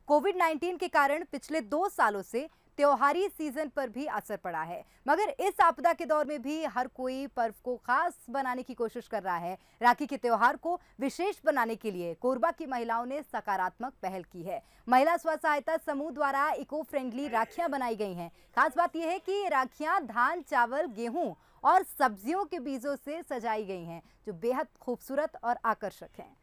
कोविड-19 के कारण पिछले 2 सालों से त्योहारी सीजन पर भी असर पड़ा है, मगर इस आपदा के दौर में भी हर कोई पर्व को खास बनाने की कोशिश कर रहा है। राखी के त्योहार को विशेष बनाने के लिए कोरबा की महिलाओं ने सकारात्मक पहल की है। महिला स्व सहायता समूह द्वारा इको फ्रेंडली राखियां बनाई गई हैं। खास बात यह है कि राखियां धान, चावल, गेहूं और सब्जियों के बीजों से सजाई गई हैं, जो बेहद खूबसूरत और आकर्षक हैं।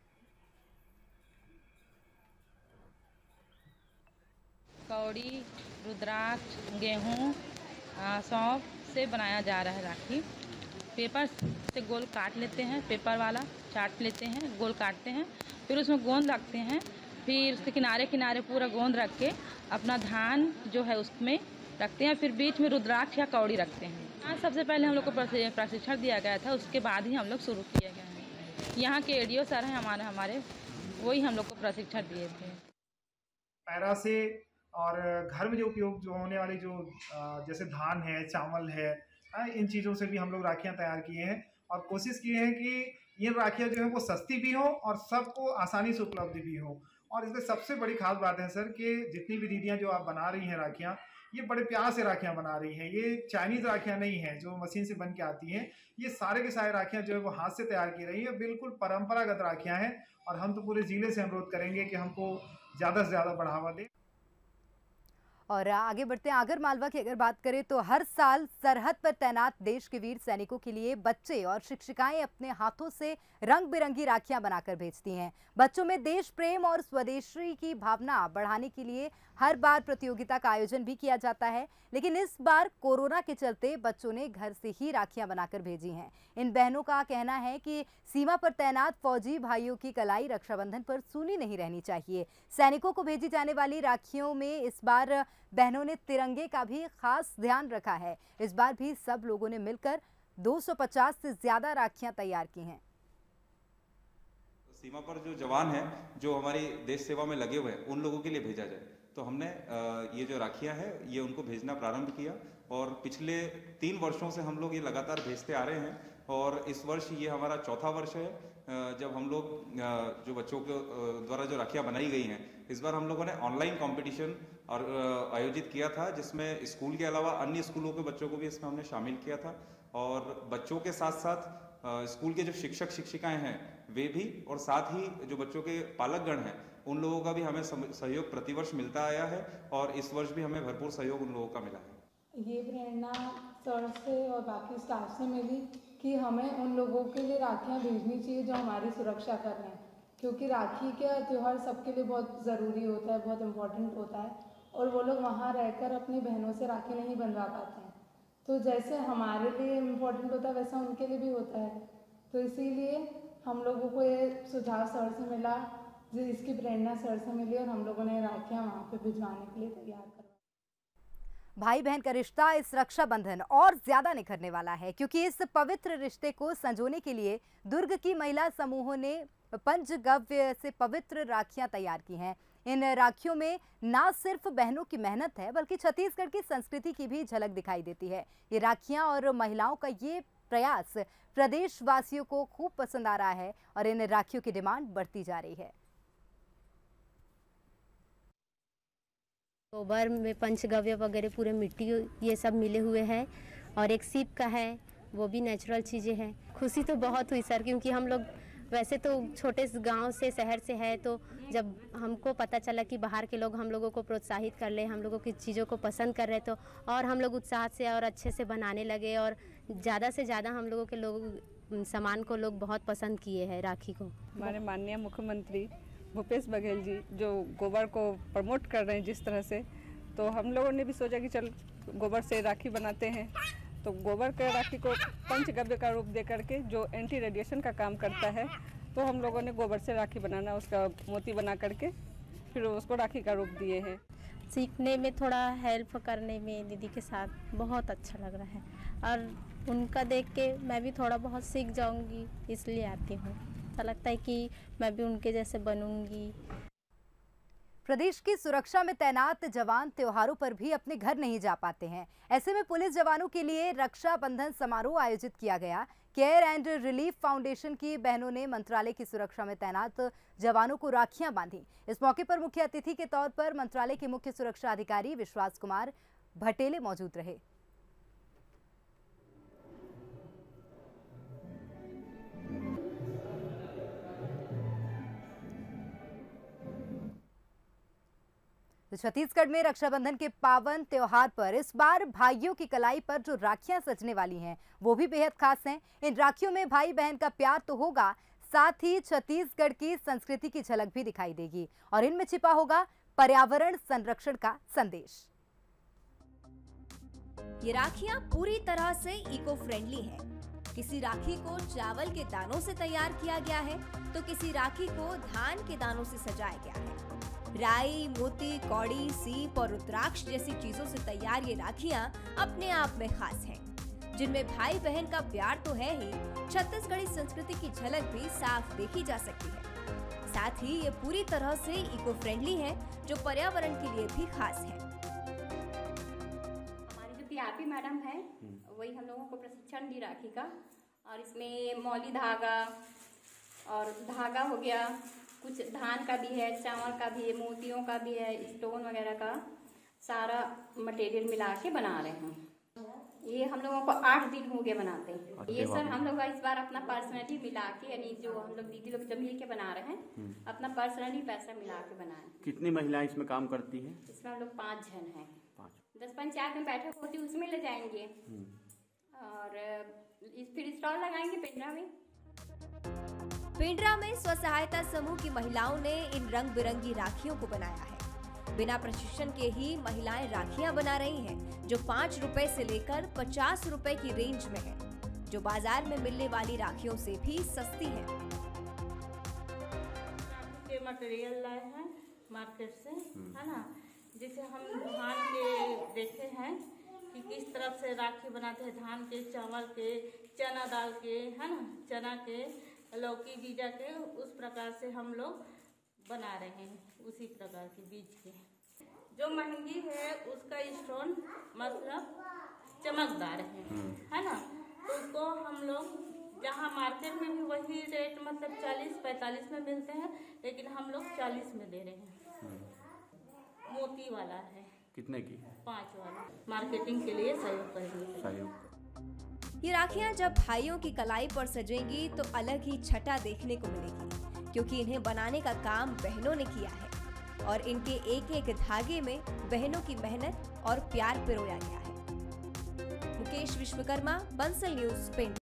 कौड़ी, रुद्राक्ष, गेहूँ, सौंफ से बनाया जा रहा है राखी। पेपर से गोल काट लेते हैं, पेपर वाला चाट लेते हैं, गोल काटते हैं, फिर उसमें गोंद रखते हैं, फिर उसके किनारे किनारे पूरा गोंद रख के अपना धान जो है उसमें रखते हैं, फिर बीच में रुद्राक्ष या कौड़ी रखते हैं। हाँ, सबसे पहले हम लोग को प्रशिक्षण दिया गया था, उसके बाद ही हम लोग शुरू किए गए हैं। यहाँ के एडीओ सर हैं हमारे वही हम लोग को प्रशिक्षण दिए थे। पैरा से और घर में जो उपयोग जो होने वाली जो जैसे धान है, चावल है, इन चीज़ों से भी हम लोग राखियाँ तैयार किए हैं और कोशिश की है कि ये राखियाँ जो है वो सस्ती भी हो और सबको आसानी से उपलब्ध भी हो। और इसमें सबसे बड़ी खास बात है सर कि जितनी भी दीदियाँ जो आप बना रही हैं राखियाँ, ये बड़े प्यार से राखियाँ बना रही हैं। ये चाइनीज़ राखियाँ नहीं हैं जो मशीन से बन के आती हैं। ये सारे के सारे राखियाँ जो है वो हाथ से तैयार की रही है, बिल्कुल परंपरागत राखियाँ हैं। और हम तो पूरे ज़िले से अनुरोध करेंगे कि हमको ज़्यादा से ज़्यादा बढ़ावा दें। और आगे बढ़ते हैं, आगर मालवा की अगर बात करें तो हर साल सरहद पर तैनात देश के वीर सैनिकों के लिए बच्चे और शिक्षिकाएं अपने हाथों से रंग बिरंगी राखियां बनाकर भेजती हैं। बच्चों में देश प्रेम और स्वदेशी की भावना बढ़ाने के लिए हर बार प्रतियोगिता का आयोजन भी किया जाता है, लेकिन इस बार कोरोना के चलते बच्चों ने घर से ही राखियां बनाकर भेजी हैं। इन बहनों का कहना है कि सीमा पर तैनात फौजी भाइयों की कलाई रक्षाबंधन पर सूनी नहीं रहनी चाहिए। सैनिकों को भेजी जाने वाली राखियों में इस बार बहनों ने तिरंगे का भी खास ध्यान रखा है। इस बार भी सब लोगों ने मिलकर 250 से ज्यादा राखियां तैयार की हैं। सीमा पर जो जवान हैं, जो हमारी देश सेवा में लगे हुए हैं, उन लोगों के लिए भेजा जाए, तो हमने ये जो राखियां हैं ये उनको भेजना प्रारंभ किया और पिछले 3 वर्षों से हम लोग ये लगातार भेजते आ रहे हैं और इस वर्ष ये हमारा चौथा वर्ष है जब हम लोग जो बच्चों के द्वारा जो राखियां बनाई गई हैं, इस बार हम लोगों ने ऑनलाइन कंपटीशन और आयोजित किया था, जिसमें स्कूल के अलावा अन्य स्कूलों के बच्चों को भी इसमें हमने शामिल किया था और बच्चों के साथ साथ स्कूल के जो शिक्षक शिक्षिकाएं हैं वे भी, और साथ ही जो बच्चों के पालकगण हैं उन लोगों का भी हमें सहयोग प्रतिवर्ष मिलता आया है और इस वर्ष भी हमें भरपूर सहयोग उन लोगों का मिला है। ये प्रेरणा सर से और बाकी स्टाफ से मिली कि हमें उन लोगों के लिए राखियाँ भेजनी चाहिए जो हमारी सुरक्षा कर रहे हैं, क्योंकि राखी का त्यौहार सबके लिए बहुत ज़रूरी होता है, बहुत इम्पोर्टेंट होता है और वो लोग वहाँ रहकर अपनी बहनों से राखी नहीं बंधवा पाते हैं। तो जैसे हमारे लिए इम्पोर्टेंट होता है वैसा उनके लिए भी होता है। तो इसीलिए हम लोगों को ये सुझाव सर से मिला, जिसकी प्रेरणा सर से मिली और हम लोगों ने राखियाँ वहाँ पे भिजवाने के लिए तैयार करवाई। भाई बहन का रिश्ता इस रक्षाबंधन और ज्यादा निखरने वाला है, क्योंकि इस पवित्र रिश्ते को संजोने के लिए दुर्ग की महिला समूहों ने पंचगव्य से पवित्र राखियां तैयार की हैं। इन राखियों में ना सिर्फ बहनों की मेहनत है, बल्कि छत्तीसगढ़ की संस्कृति की भी झलक दिखाई देती है। ये राखियां और महिलाओं का ये प्रयास प्रदेशवासियों को खूब पसंद आ रहा है और इन राखियों की डिमांड बढ़ती जा रही है। गोबर में पंचगव्य वगैरह पूरे मिट्टी ये सब मिले हुए हैं और एक सीप का है, वो भी नेचुरल चीज़ें हैं। खुशी तो बहुत हुई सर, क्योंकि हम लोग वैसे तो छोटे गांव से शहर से है, तो जब हमको पता चला कि बाहर के लोग हम लोगों को प्रोत्साहित कर ले, हम लोगों की चीज़ों को पसंद कर रहे, तो और हम लोग उत्साह से और अच्छे से बनाने लगे और ज़्यादा से ज़्यादा हम लोगों के लोग सामान को लोग बहुत पसंद किए हैं राखी को। हमारे माननीय मुख्यमंत्री भूपेश बघेल जी जो गोबर को प्रमोट कर रहे हैं जिस तरह से, तो हम लोगों ने भी सोचा कि चल गोबर से राखी बनाते हैं। तो गोबर के राखी को पंचगव्य का रूप दे करके जो एंटी रेडिएशन का काम करता है, तो हम लोगों ने गोबर से राखी बनाना, उसका मोती बना करके फिर उसको राखी का रूप दिए हैं। सीखने में, थोड़ा हेल्प करने में दीदी के साथ बहुत अच्छा लग रहा है और उनका देख के मैं भी थोड़ा बहुत सीख जाऊंगी, इसलिए आती हूँ। अच्छा लगता है कि मैं भी उनके जैसे बनूंगी। प्रदेश की सुरक्षा में तैनात जवान त्योहारों पर भी अपने घर नहीं जा पाते हैं। ऐसे में पुलिस जवानों के लिए रक्षाबंधन समारोह आयोजित किया गया। केयर एंड रिलीफ फाउंडेशन की बहनों ने मंत्रालय की सुरक्षा में तैनात जवानों को राखियां बांधी। इस मौके पर मुख्य अतिथि के तौर पर मंत्रालय के मुख्य सुरक्षा अधिकारी विश्वास कुमार भटेले मौजूद रहे। तो छत्तीसगढ़ में रक्षाबंधन के पावन त्योहार पर इस बार भाइयों की कलाई पर जो राखियां सजने वाली हैं वो भी बेहद खास हैं। इन राखियों में भाई बहन का प्यार तो होगा, साथ ही छत्तीसगढ़ की संस्कृति की झलक भी दिखाई देगी और इनमें छिपा होगा पर्यावरण संरक्षण का संदेश। ये राखियां पूरी तरह से इको फ्रेंडली हैं। किसी राखी को चावल के दानों से तैयार किया गया है तो किसी राखी को धान के दानों से सजाया गया है। राई, मोती, कौड़ी, सीप और रुद्राक्ष जैसी चीजों से तैयार ये राखियां अपने आप में खास हैं, जिनमें भाई बहन का प्यार तो है ही, छत्तीसगढ़ी संस्कृति की झलक भी साफ देखी जा सकती है। साथ ही ये पूरी तरह से इको फ्रेंडली है, जो पर्यावरण के लिए भी खास है। हमारी जो पीआरपी मैडम है वही हम लोगों को प्रशिक्षण दी राखी का, और इसमें मौली धागा और धागा हो गया, कुछ धान का भी है, चावल का भी है, मोतियों का भी है, स्टोन वगैरह का सारा मटेरियल मिला के बना रहे हैं। ये हम लोगों को 8 दिन हो गए बनाते हैं। ये सर हम लोग इस बार अपना पर्सनली मिला के, यानी जो हम लोग दीदी लोग जब मिल के बना रहे हैं, अपना पर्सनली पैसा मिला के बनाए। कितनी महिलाएं इसमें काम करती हैं? इसमें हम लोग 5 जन हैं। 10 पंचायत में बैठक होती है, उसमें ले जाएंगे और फिर स्टॉल लगाएंगे पेंड्रा में। पेंड्रा में स्व सहायता समूह की महिलाओं ने इन रंग बिरंगी राखियों को बनाया है। बिना प्रशिक्षण के ही महिलाएं राखियां बना रही हैं, जो 5 रुपए से लेकर 50 रुपए की रेंज में है, जो बाजार में मिलने वाली राखियों से भी सस्ती है। के मटेरियल लाए हैं मार्केट से, है ना, जैसे हम धान के देखे हैं कि किस तरह से राखी बनाते हैं, धान के, चावल के, चना दाल के, है ना, चना के, लौकी बीजा के, उस प्रकार से हम लोग बना रहे हैं, उसी प्रकार के बीज के। जो महंगी है उसका स्टोन मतलब चमकदार है ना, तो उसको हम लोग जहाँ मार्केट में भी वही रेट मतलब 40-45 में मिलते हैं, लेकिन हम लोग 40 में दे रहे हैं। मोती वाला है। कितने की? 5 वाला। मार्केटिंग के लिए सहयोग करेंगे। ये राखियां जब भाइयों की कलाई पर सजेंगी तो अलग ही छटा देखने को मिलेगी, क्योंकि इन्हें बनाने का काम बहनों ने किया है और इनके एक एक धागे में बहनों की मेहनत और प्यार पिरोया गया है। मुकेश विश्वकर्मा, बंसल न्यूज़, पेंड्रा।